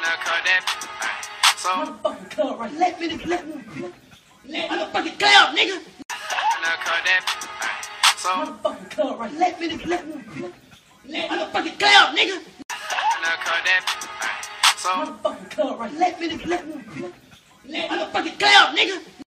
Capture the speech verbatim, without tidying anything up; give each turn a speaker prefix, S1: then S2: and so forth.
S1: So motherfucking club, right? Let me, let me, let motherfucking club, nigga. So motherfucking club, right? Let me, let me, let motherfucking club, nigga. So motherfucking club, right? Let me, let me, let motherfucking club, nigga.